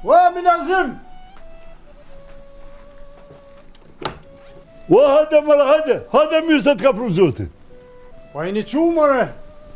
Ua, Milazim! Ua, hajde, mëra, hajde! Hajde mirë se t'ka pru zoti! Pa i një qumëre!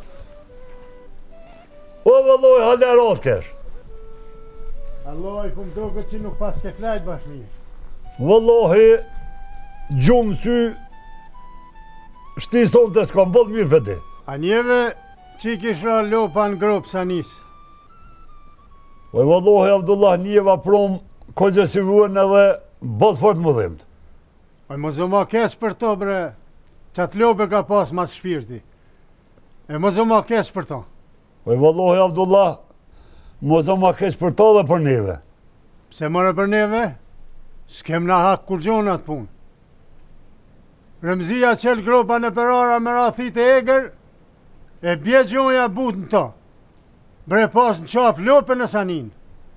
O, vëlloj, hajde arat kesh! Alloj, ku më doke që nuk pas ke flajt bashmi. Vëllohi, gjumë sy, shtison të s'kam bëllë mirë për ti. A njeve që i kishra lopa në gropë sa nisë. O, vëllohi, Abdullah, njeva prom, kogje si vuen edhe bëtë fort më dhimët. O, më zëma kes për to, bre, qatë lope ka pas mas shpirti. E më zëma kes për to. O, vëllohi, Abdullah, më zëma kesh për to dhe për neve. Pse mërë për neve? S'kem na hak kur gjona të punë. Rëmzia qelë gropa në perara me rathit e eger, e bje gjonja but në to. Bre pas në qaf lope në sanin.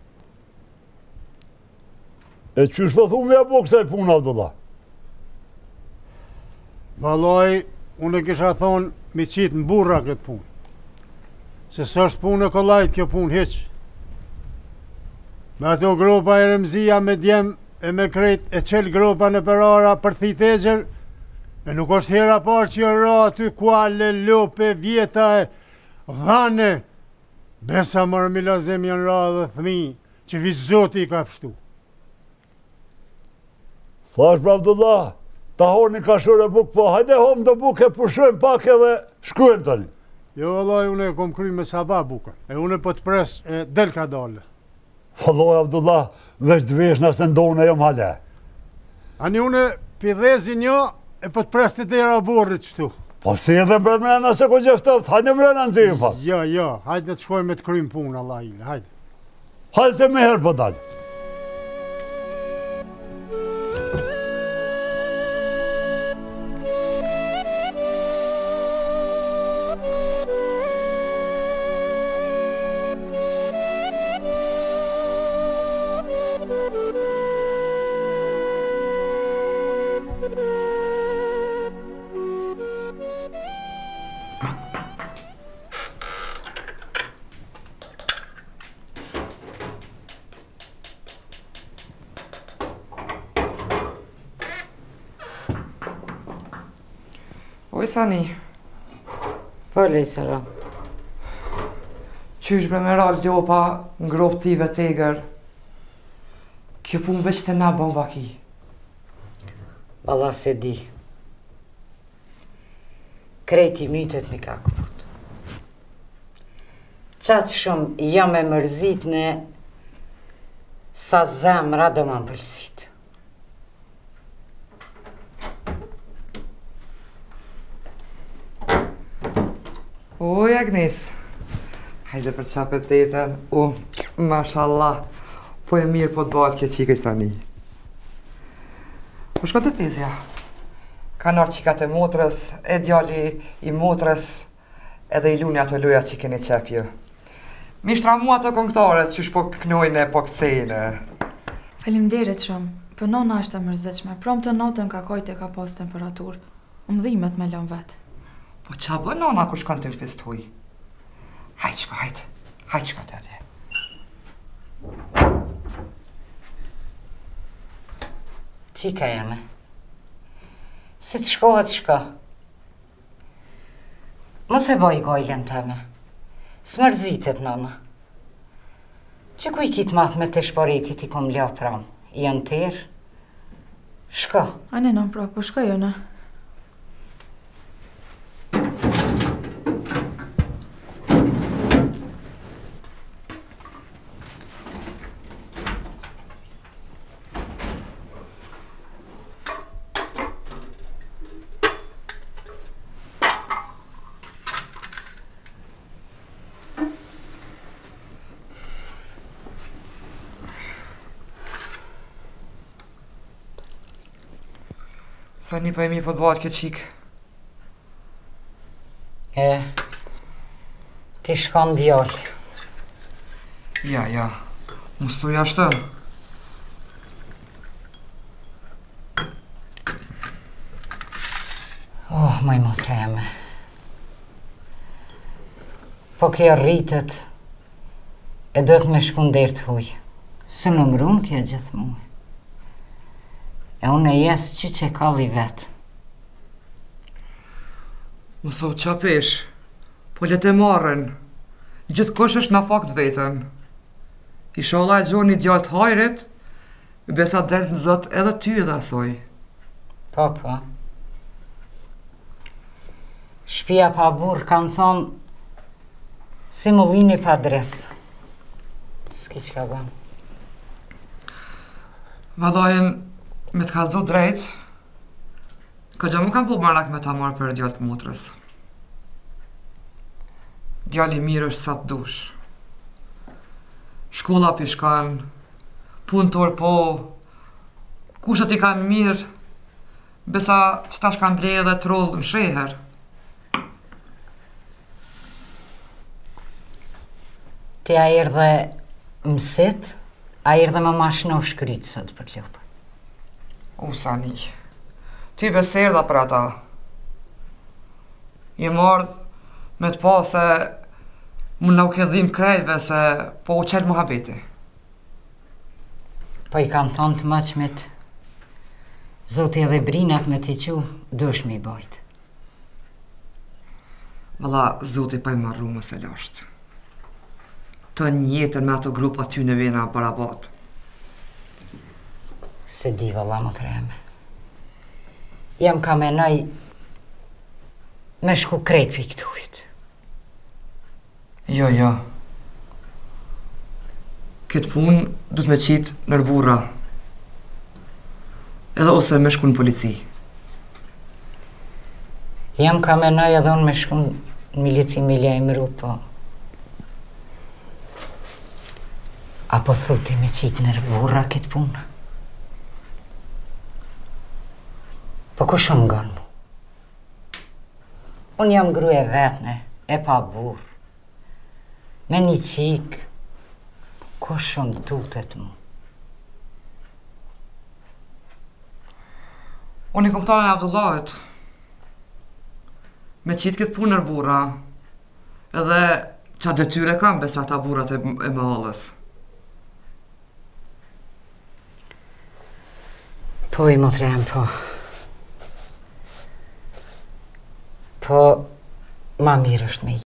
E qysh po thumë ja bo kësaj punë, Abdullah? Valoj, unë kisha thonë mi qitë në burra këtë punë. Se s'është punë e kollajt kjo punë heqë. Me ato gropa e rëmzia me djem e me krejt e qelë gropa në perara për thit egjer, e nuk është hera parë që ra aty kuale, lope, vjeta e dhane. Besa mërë Milazim janë ra dhe thmi që vizoti i ka pështu. Thash për Abdullah, ta horë një kashur e buk, po hajde hom të buk e pushojmë pak edhe shkujmë tani. Jo, vëllaj, une e kom kry me sabah bukën, e une po të pres e del ka dale. Vëlloj, Abdullah, veç të vesh nëse ndonë e jom hale. Ani une pidhezi një e po të pres të dera borrit qëtu. Po si edhe mbremena se ko gjeftoft, hajde mbrena në zirë pak. Jo, hajde të shkojmë me të krymë punë, Allah ile, hajde. Hajde se me herë po dalë. Oj, Sani. Falej, Sara. Qysh bre me ra lopa në gropë thive tegër. Kjo punë veç të na bën vaki. Valla se di. Krejti mytet mi ka këput. Qatë shumë jam e mërzit në sa zemra do më pëlsit. Oj, Agnes. Hajde për qapet të jetën. Mashallah. Po e mirë po të bëhet kjo qike Sani. Po shko të tezja. Ka nërë qikat e motrës, e djali i motrës, edhe i luni ato loja që keni qefjë. Mi shtramu ato këngëtarët që shpo kënojnë e po kësejnë. Faleminderit shumë, për nona është e mërzitshme, prom të notën ka kojt e ka pas temperaturë. Mdhimet me lën vetë. Po qa bë nona ku shkon të në festuj? Hajtë shko, hajtë. Hajtë shko të atje. Qika jeme. Si të shkohet shko. Mos e boj gojlen teme. Smërzitet nona. Që ku i kitë math me të shporetit i kom lja pram? I janë tërë? Shko. Ane non pra, po shko jo në. Sani po e mirë po të bëhat këtë qikë. Ti shkon djallë. Ja. Më stoj ashtë. Maj motra jeme. Po kjo rritet e do të me shku nderë të huj. Së numërun kjo gjithë muë. E unë e jesë që kalli vetë. Mëso qapesh, po le të marrën. Gjithë kush është në fakt vetën. Inshallah e gjoni djallë të hajrit, besa delë në zot edhe ty edhe asoj. Po. Shpia pa burë kanë thonë si mullini pa dreth. S'ki që ka banë. Vallajën, me të kallëzu drejt, ka gjë më kam po marak me ta marrë për djallë të motrës. Djalli mirë është sa të dush. Shkolla pishkan, punë tërë po, kushat i kanë mirë, besa qëtash kanë ble edhe trollë në sheher. Ti a erdhe mësit, a erdhe më mashno shkrytë sot për lupë. Sani, ty beserdha për ata. Je mardh me të pa se më në u kedhim krejve se po u qelë muhabeti. Po i kanë thonë të maqmit, zoti edhe brinat me t'i qu, dush mi bojt. Valla, zoti pa i marru më se lasht. Të njetën me ato grupa ty në vena barabat. Se di valla më treme. Jam ka menaj me shku krejt për i këtujt. Jo. Këtë punë du të me qitë nër burra. Edhe ose me shku në polici. Jam ka menaj edhe unë me shku në milici milja i mru, po. Apo thuti me qitë nër burra këtë punë. Po ku shumë ngonë mu? Unë jam gru e vetëne, e pa burë. Me një qikë, ku shumë tutet mu. Unë i kom thane Abdullahit. Me qitë këtë punë nër burra, edhe qa detyre kam besa ta burrat e mahallës. Po i motrem, po. Po, ma mirë është me